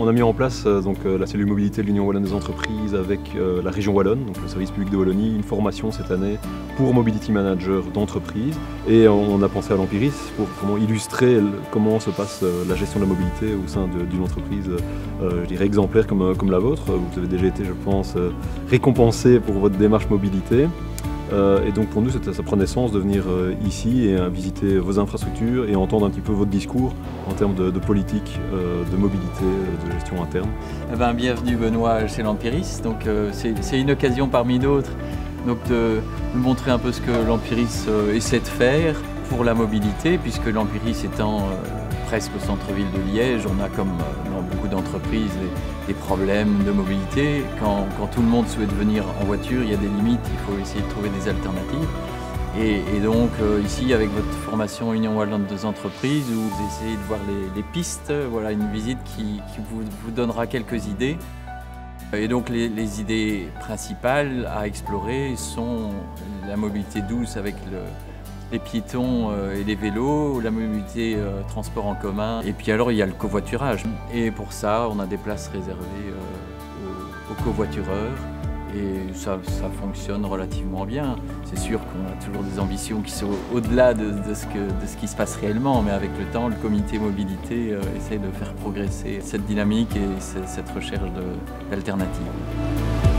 a mis en place la cellule mobilité de l'Union Wallonne des entreprises avec la région Wallonne, donc le service public de Wallonie, une formation cette année pour Mobility Manager d'entreprise. Et on a pensé à l'Empiris pour vraiment illustrer comment se passe la gestion de la mobilité au sein d'une entreprise, je dirais, exemplaire comme la vôtre. Vous avez déjà été, je pense, récompensé pour votre démarche mobilité. Et donc pour nous, ça prenait sens de venir ici et visiter vos infrastructures et entendre un petit peu votre discours en termes de politique, de mobilité, de gestion interne. Bienvenue Benoît chez l'Empiris. C'est une occasion parmi d'autres de montrer un peu ce que l'Empiris essaie de faire pour la mobilité, puisque l'Empiris étant presque au centre-ville de Liège, on a comme dans beaucoup d'entreprises des problèmes de mobilité. Quand tout le monde souhaite venir en voiture, il y a des limites, il faut essayer de trouver des alternatives. Et donc ici, avec votre formation Union Wallonne des entreprises, où vous essayez de voir les pistes, voilà une visite qui vous donnera quelques idées. Et donc les idées principales à explorer sont la mobilité douce avec les piétons et les vélos, la mobilité transport en commun, et puis alors il y a le covoiturage. Et pour ça, on a des places réservées aux covoitureurs et ça fonctionne relativement bien. C'est sûr qu'on a toujours des ambitions qui sont au-delà de ce qui se passe réellement, mais avec le temps, le comité mobilité essaie de faire progresser cette dynamique et cette recherche d'alternatives.